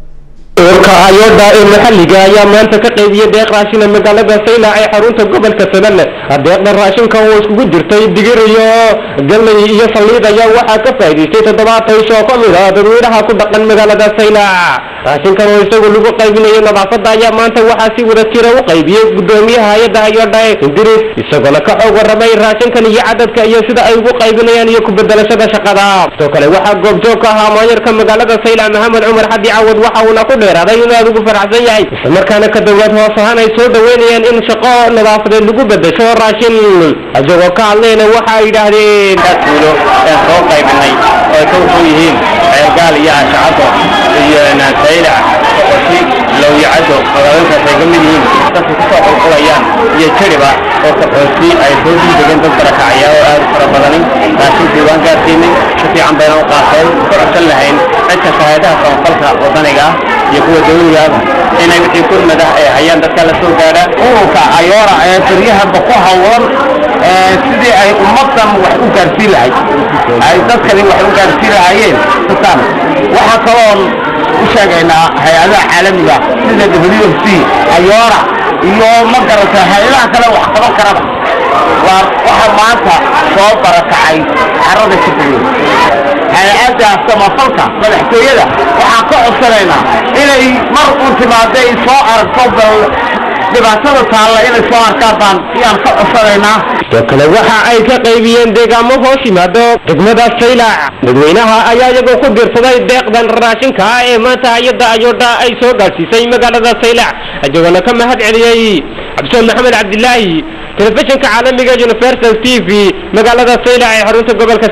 urka ayooda ee maxalliga ayaa maanta ka qaybiyay deeq raashin magaalada Zaylac ee xarunta gobolka Sanaag deeqda raashinka oo isku jirtay digir iyo galley iyo saliid ayaa waxaa ka faa'iideystay toddobaatan soo ka mid ah dadweynaha ku dhaqan magaalada Zaylac raashinkan oo isagu lagu qaybinayo nadaafadda ayaa maanta waxaa si wada jira u qaybiyay gudoomiyaha hay'adda ayooda ee Idris isagoo ka xoog waramay raashinkan iyo cadadka iyo sida ay ugu qaybinayaan iyo ku bedelashada shaqada sidoo kale waxaa goobjoog ka ahaa maayarka magaalada Zaylac Maxamed Cumar Xadi Cawad waxa uu ku dheeraaday in aad ugu faraxsan yahay isla markaana ka dawlad hoos ahaan ay soo dhaweynayaan in shaqo nadaafadeed lagu bedesho raashin ajagoo ka hadlayna waxa ay yidhaahdeen dadkuulo ee soo qaybinay oo ka wuxuu yihiin ceergaal iyo ashacado iyo Zaylac si loo yacado magaalada ay ka mid yihiin dadku ku soo qulqulayaan iyo jiriba oo ka xoosi ay soo dhigaan dad barakacaya oo aad fara badan raashin diiwaan gaarsiinay si fiican bayna u qaateen korsan lahayn cidka shahaadaha samafalka wadaniga iyo kuwa dawliga inay wixii kurmada ay hayaan dadka la soo gaara ururka ayoora ee fariyaha ku hawlan sidii ay ummadan wax u gaarsiin lahayd ay dadkani wax u gaarsiin lahaayeen taan waxa kaloo u sheegaynaa hay'adaha caalamiga sida W F P ayoora iyo magarata hay'adaha kale wax qaban karaba waa waxa maanta soo barakacay carrada Soomaaliya hay'adda samafalka madaxtooyada waxaa ka codsanaynaa inay mar u timaaday soo aragto bal dhibaatada taalla inay soo arkaan iyaan ka codsanaynaa sidoo kale waxa ay ka qaybiyeen deegaamo hoos yimaado degmada Zaylac dadweynaha ayaa iyagoo ku dirsaday deeqdan raashinka ee maanta hay'adda ayooda ay soo gaarsiisay magaalada Zaylac ajoogana ka mahad celiyay Cabdi Maxamed Cabdullaahi telefishinka caalamiga Universal T V magaalada Zaylac ee xarunta gobolka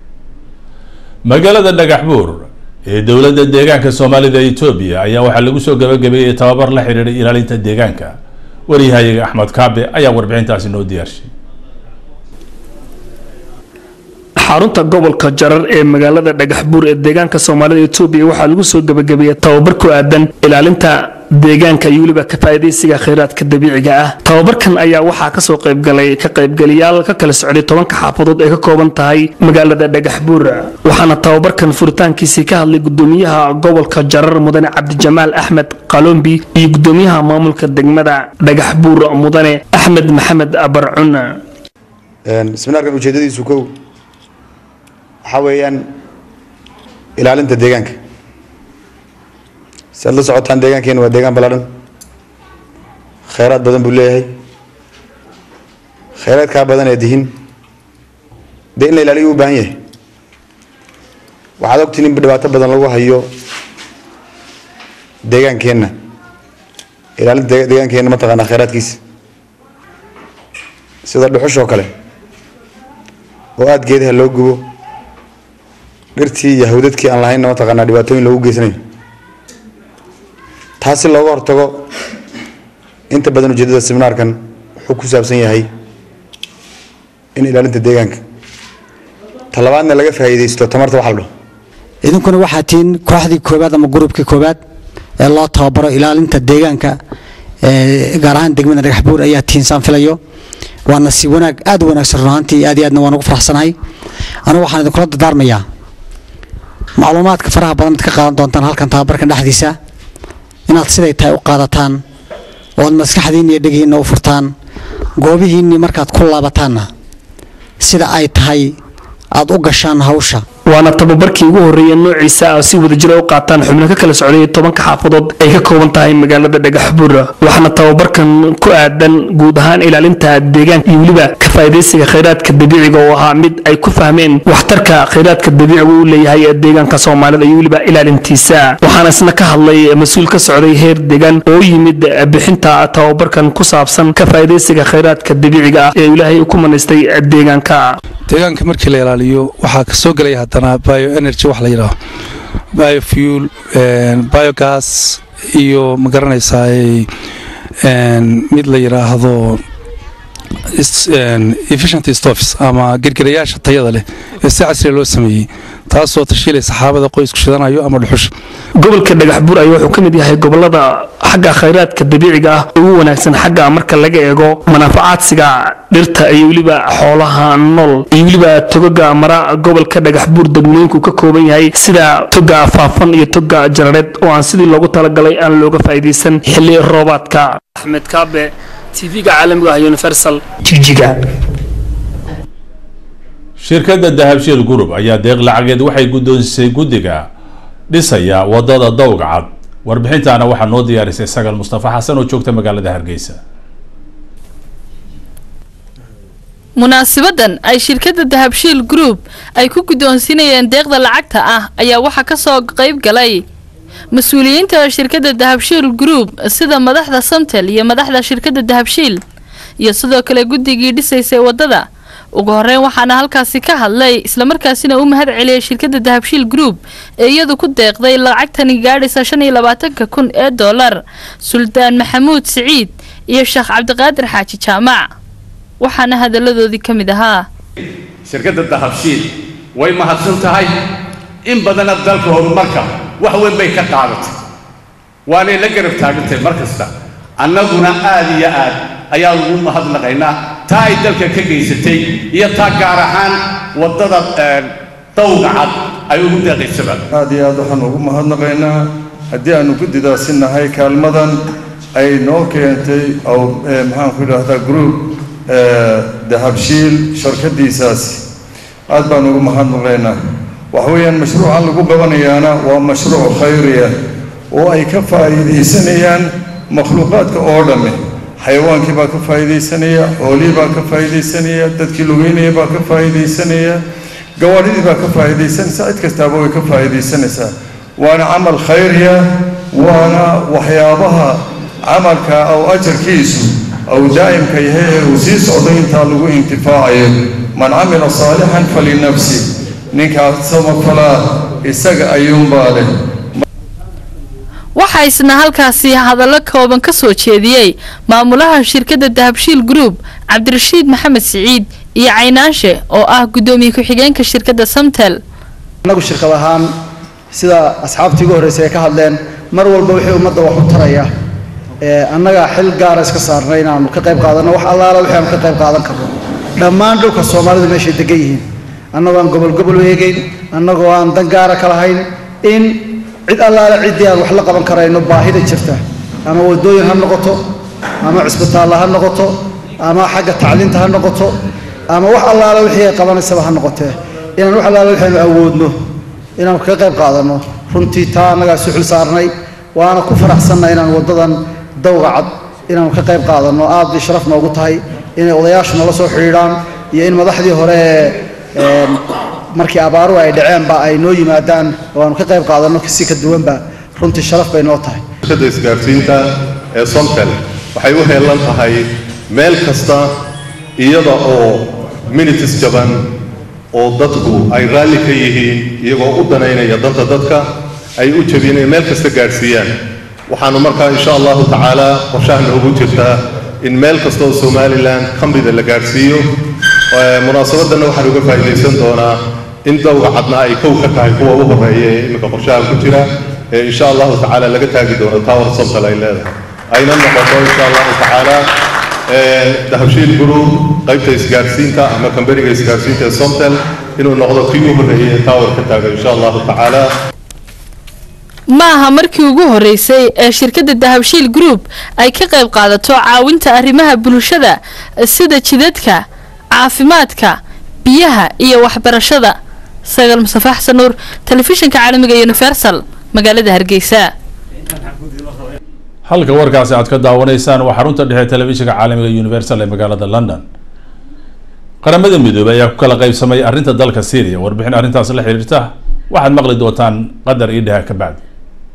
magaalada Dhagaxbuur ee dawladda deegaanka Soomaalida ee Itoobiya ayaa waxaa lagu soo gabagabeeyay tababar la xiriira ilaalinta deegaanka wariyahayaga Axmed Kaabe ayaa warbixintaasi noo diyaarshay xarunta gobolka Jarar ee magaalada Dhagaxbuur ee deegaanka Soomaalida ee Itoobiya waxaa lagu soo gabagabeeyay tababar ku aadan ilaalinta deegaanka iyo waliba ka faa'iideysiga kheyraadka dabiiciga ah tababarkan ayaa waxaa ka soo qayb galay ka qaybgaliyaal ka kala socday tobanka xaafadood ee ka kooban tahay magaalada Dhagaxbuur waxaana tababarkan furitaankiisa ka hadlay gudoomiyaha gobolka Jarar Mudane Cabdi Jamaal Axmed Qalombi iyo gudoomiyaha maamulka degmada Dhagaxbuur Mudane Axmed Maxamed Abarcun een seminaarkan ujeedadiisu kow waxa weeyaan ilaalinta deegaanka سأل الله سعود عن ديجان كين وديجان بلادن خيرات بدن بوليه خيرات كابدن يدهين دين إلى ليو بانيه وعدوك تنين بدبات بدن لو هيو ديجان كيننا إلى ديجان كين ما تغنى خيرات كيس سيدا بحوش وكله وقت جيده لو جو قرتي يهودتك أن الله إنه ما تغنى دباتين لو جيسني taasi looga hortago inta badan ujeedada seminaarkan wuxuu ku saabsan yahay in ilaalinta deegaanka talabaadna laga faa'iideysto tamarta waxa la dhaho idinkuna waxaa tiin kooxdii koobaad ama groupkii koobaad ee loo tababaro ilaalinta deegaanka ee gaar ahaan degmada Dhagaxbuur ayaa tiin saan filayo waana si wanaag aad u wanaagsan runtii aad iyo aadna waan ugu faraxsanahay anigu waxaan idin kula dardaarmayaa macluumaadka faraha badan ka qaadan doontaan halkan tababarkan dhaxdiisa inaad siday tahay u qaadataan oo aad maskaxdiina iyo dhagihiina u furtaan goobihiinni markaad ku laabataanna sida ay tahay aad u gashaan hawsha waana tababarkii ugu horreeyay noociisa ah si wada jira u qaataan xubno ka kala socday tobanka xaafadood ay ka kooban tahay magaalada Dhagaxbuur waxaana tababarkan ku aadan guud ahaan ilaalinta deegaanka iyo waliba ka faa'iideysiga kheyraadka dabiiciga oo ahaa mid ay ku fahmeen waxtarka kheyraadka dabiiciga uu leeyahay deegaanka Soomaalida iyo waliba ilaalintiisa waxaana isna ka hadlay mas'uul ka socday heer deegaan oo yimid bixinta tababarkan ku saabsan ka faa'iideysiga kheyraadka dabiiciga ee Ilaahay ku manaystay deegaanka deegaanka markii la ilaaliyo waxaa ka soo galay hadana bioenergy wax la yiraahdo biofuel biogas iyo ma garanaysaa mid la yiraahdo efficient stoves ama girgirayaasha tayada leh ee si casri loo sameeyay taasoo tashiilay saxaabada qoysku shidanayo ama dhuxush gobolka Dhagaxbuur ayaa wuxuu kamid yahay gobolada xagga kheyraadka dabiiciga ah ugu wanaagsan xagga marka laga eego manaafacaadsiga dhirta iyo waliba xoolaha nool iyo waliba togaga mara gobolka Dhagaxbuur degmooyinku ka kooban yahay sida toga faafan iyo toga jarareed oo aan sidii loogu talagalay aan looga faa'iideysan xilli roobaadka Ahmed Kaabe T V-ga caalamiga ah Universal Jigjiga shirkadda Dahabshiil Group ayaa deeq lacageed waxay guddoonsisay guddiga dhisaya wadada Dawga Cad warbixintaana waxaa noo diyaarisay Sagal Mustafa Xasan oo joogta magaalada Hargeysa munaasabadan ay shirkadda Dahabshiil Group ay ku guddoonsinayeen deeqda lacagta ah ayaa waxa ka soo qayb galay mas'uuliyiinta shirkadda Dahabshiil Group sida madaxda Samtel iyo madaxda shirkadda Dahabshiil iyo sidoo kale guddigii dhisaysay wadada ugu horeyn waxaana halkaasi ka hadlay isla markaasina uu mahad celiyay shirkadda Dahabshiil Group ee iyadu ku deeqday lacagtani gaadhaysa shan iyo labaatan kun ee dollar Suldaan Maxamuud Saciid iyo Sheekh Cabdiqaadir Xaaji Jaamac waxaana hadaladoodii kamid ahaa shirkadda Dahabshiil way mahadsan tahay in badan dalka horumarka wax weyn bay ka qaadatay waana la garab taagantay markasta annaguna aad iyo aad ayaa ugu mahadnaqaynaa taa ay dalka ka geysatay iyo taa gaar ahaan wadada Dawga Cad ay ugu deeqaysaba aad iyo aad waxaan ugu mahadnaqaynaa haddii aanu guddidaasinahay kaalmadan ay noo keentay oo maxaan ku idhaahdaa group Dahabshiil shirkadiisaasi aad baan ugu mahadnaqaynaa waxweeyaan mashruucan lagu qabanayaana waa mashruuc khayriya oo ay ka faa'iideysanayaan makhluuqaadka oo dhan xayawaankii baa ka faa'iideysanaya xoolihii baa ka faa'iideysanaya dadkii lugeynaya baa ka faa'iideysanaya gawaadhidii baa ka faa'iideysanaysa cid kastaaba way ka faa'iideysanaysaa waana camal khayriya waana waxyaabaha camalka oo ajarkiisu أو دائم كي هي وسيس عضين تعلقوا انتفاعي من عمل صالحا فلنفسه نكا سما فلا إساق أيوم باله waxaa isna halkaasi hadallo kooban ka soo jeediyay maamulaha shirkadda Dahabshiil Group Cabdirashiid Maxamed Saciid iyo Caynaanshe oo ah gudoomiye ku xigeenka shirkadda Samtel anagu shirkad ahaan sida asxaabtii ugu horeysay ka hadleen mar walba wixii ummadda wax u taraya ee annaga xil gaar ah iska saarnay inaan ka qayb qaadano wax allaala wixii aan ka qayb qaadan karno dhammaan dhulka Soomaalidu meesha degan yihiin annagoo aan gobol gobol weegayn annagoo aan dan gaar ah ka lahayn in cid allaala cidii aan wax la qaban karayno baahida jirta ama wadooyin ha noqoto ama cisbitaal ha noqoto ama xagga tacliinta ha noqoto ama wax allaala wixii ay qabanaysa ha noqotee inaan wax allaala wixii aan awoodno inaan ka qayb qaadano runtii taa annaga suxul saarnay waana ku faraxsanahay inaan wadadan Dawga Cad inaan ka qayb qaadano aad iyo sharaf noogu tahay inay odayaashu nala soo xiriiraan iyo in madaxdii hore ee markii abaaru ay dhaceen ba ay noo yimaadaan oo aan ka qayb qaadano si ka duwan ba runtii sharaf bay noo tahay shirkadda isgaarsiinta ee Samtel waxay u heelan tahay meel kasta iyada oo minutes jaban oo dadku ay raalli ka yihiin iyagoo u danaynaya danta dadka ay u jabinayaan meel kasta gaarsiiyaan waxaanu markaa insha Allah taala qorshahan ugu jirtaa in meel kasta oo Somaliland kamida la gaarsiiyo munaasabadana waxaan uga faa'iideysan doonaa in Dawga Cadna ay kow ka tahay kuwa ugu horeeya imika qorshahan ku jira insha Allah taala laga taagi doono tower Samtel ay leedahay ayna noqoto insha Allah taala Dahabshiil Group qaybta isgaarsiinta ama kambaniga isgaarsiinta Samtel inuu noqdo kii ugu horeeya tower ka taaga insha Allah taala maaha markii ugu horeysay ee shirkadda Dahabshiil Group ay ka qayb qaadato caawinta arrimaha bulshada sida jidadka caafimaadka biyaha iyo waxbarashada sagal mustafa xasan nuur telefishinka caalamiga universal magaalada hargeysa. halka warkaasi aad ka daawanaysaan waa xarunta dhexe telefishinka caalamiga universal ee magaalada London. qaramada midoobay ayaa ku kala qaybsamay arrinta dalka Syria. warbixin arrintaas la xiriirta waxaad maqli doontaan qadar iyo dhaha ka bacdi.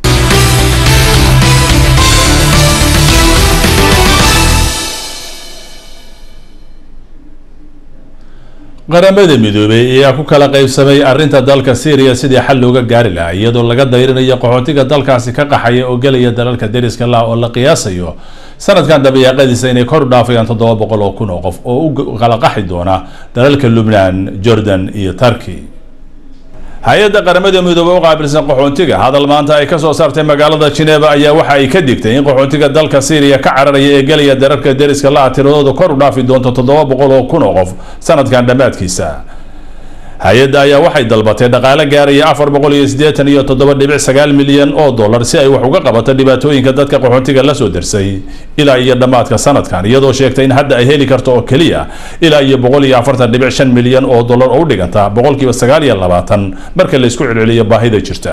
qaramada midoobay ayaa ku kala qaybsamay arrinta dalka Syria sidii xal looga gaari lahaa iyadoo laga dayrinayo qaxootiga dalkaasi ka qaxaya oo galaya dalalka deriska la oo la qiyaasayo sanadkan dabayaaqadiisa inay kor u dhaafayaan toddoba boqol oo kun oo qof oo u kala qaxi doona dalalka Lubnaan, Jordan iyo Turkey. hay-adda qaramada midoobay oo qaabilsan qaxootiga hadal maanta ay ka soo saartay magaalada Geneva ayaa waxa ay ka digtay in qaxootiga dalka Syria ka cararaya ee galaya dalalka deriska la tiradooda kor u dhaafi doonto toddoba boqol oo kun oo qof sanadkan dhamaadkiisa. hay-adda ayaa waxay dalbatay dhaqaale gaaraya afar boqol iyo siddeetan iyo toddoba dhibic sagaal milyan oo dollar si ay wax uga qabato dhibaatooyinka dadka qaxootiga la soo darsay ilaa iyo dhamaadka sanadkan iyadoo sheegtay in hadda ay heli karto oo kaliya ilaa iyo boqol iyo afartan dhibic shan milyan oo dollar oo u dhiganta boqolkiiba sagaal iyo labaatan marka la isku celceliyo baahida jirta.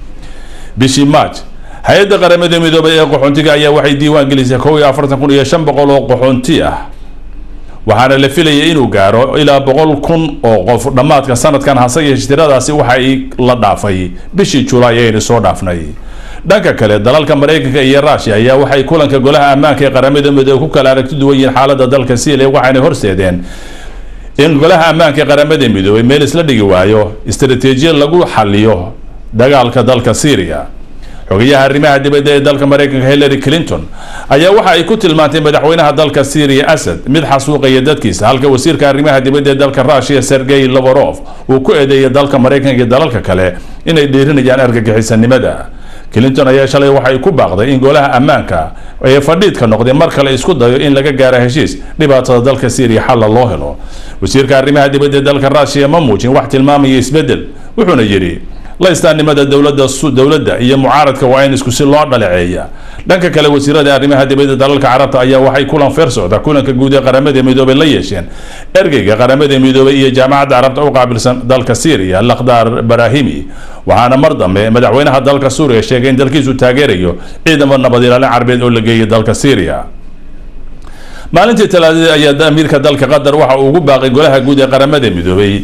bishii March hay-adda qaramada midoobay ee qaxootiga ayaa waxay diiwaan gelisay kow iyo afartan kun iyo shan boqol oo qaxoonti ah waxaana la filayay inuu gaaro ilaa boqol kun oo qof dhamaadka sanadkan hase yeeshee tiradaasi waxa ay la dhaafay bishii July ee soo dhaafnay. dhanka kale dalalka Mareykanka iyo Russia ayaa waxay kulanka golaha ammaanka ee qaramada midoobay ku kala aragti duwan yihiin xaaladda dalka Syria waxaana horseedeen in golaha ammaanka ee qaramada midoobay meel isla dhigi waayo istiraatiijiyad lagu xalliyo dagaalka dalka Syria. xogayaha arrimaha dibadda ee dalka Mareykanka Hillary Clinton ayaa waxa ay ku tilmaantay madaxweynaha dalka Syria Assad mid xasuuqaya dadkiisa halka wasiirka arrimaha dibadda ee dalka Russia Sergey Lavrov uu ku eedeeyay dalka Mareykanka iyo dalalka kale inay dhiirinayaan argagixisanimada. Clinton ayaa shalay waxa ay ku baaqday in golaha ammaanka ay fadhiidka noqdeen mar kale isku dayo in laga gaaro heshiis dhibaatada dalka Syria xal loo helo. wasiirka arrimaha dibadda ee dalka Russia ma muujin wax tilmaamaya isbedel wuxuuna yiri la istaanimada dawladda dawladda iyo mucaaradka waa in isku si loo dhaleeceeya. dhanka kale wasiirada arrimaha dibadda dalalka carabta ayaa waxay kulan feer socda kulanka guud ee qaramada midoobay la yeesheen ergeyga qaramada midoobay iyo jaamacadda carabta u qaabilsan dalka Syria Lakhdar Brahimi waxaana mar dambe madaxweynaha dalka Suuriya sheegay in dalkiisu taageerayo ciidamada nabad ilaalin carbeed oo la geeyay dalka Syria. maalintii talaadada ayaa amiirka dalka Qatar waxa uu ugu baaqay golaha guud ee qaramada midoobay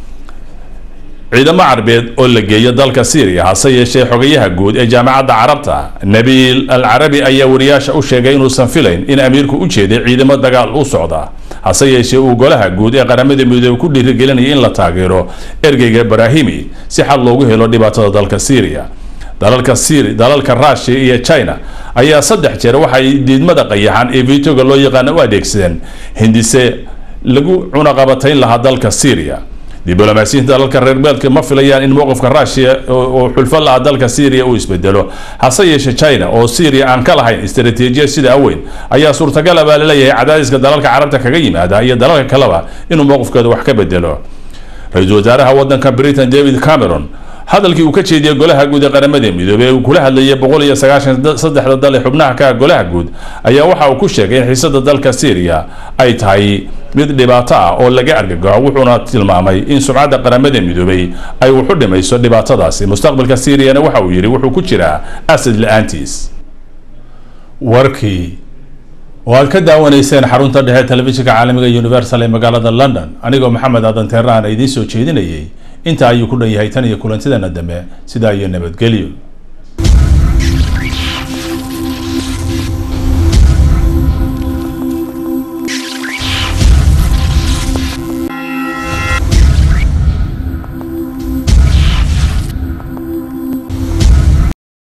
ciidamo carbeed oo la geeyo dalka Syria hase yeeshee xogayaha guud ee jaamacadda carabta Nabil Al-Arabi ayaa wariyaasha u sheegay inuusan filayn in amiirku u jeeday ciidamo dagaal u socda hase yeeshee uu golaha guud ee qaramada midoobay ku dhiirigelinayay in la taageero ergeyga Brahimi si xal loogu helo dhibaatada dalka Syria. dalalka Syria dalalka Russia iyo China ayaa saddex jeer waxay diidmada qayaxan ee veto-ga loo yaqaan u adeegsadeen hindise lagu cunaqabatayn lahaa dalka Syria. diblomaasiyiinta dalalka reer galbeedka ma filayaan in mowqifka Russia oo xulfo la dalka Syria uu isbedelo hase yeeshee China oo Syria aan ka lahayn istiraatiijiyad sida aweyn ayaa suurtagal ah baa leeyahay cadaadiska dalalka carabta kaga yimaada iyo dalalka kaleba inuu mowqifkooda wax ka bedelo. ra'iisul wasaaraha wadanka Britain David Cameron hadalkii uu ka jeediyay golaha guud ee qaramada midoobay uu kula hadlayay boqol iyo sagaashan iyo saddex dal ee xubnaha ka golaha guud ayaa waxa uu ku sheegay in xiisadda dalka Syria ay tahay mid dhibaato ah oo laga argagaxo wuxuuna tilmaamay in sumcadda qaramada midoobay ay wuxu dhimayso dhibaatadaasi mustaqbalka Syriana waxa uu yiri wuxuu ku jiraa Assad la'aantiis. warkii waad ka daawanayseen xarunta dhexe telefishinka caalamiga Universal ee magaalada London anigoo Maxamed Aadan Teeraan idiin soo jeedinayay inta ayuu ku dhan yahay tan iyo kulantideena dambe sida ay nabadgelyo.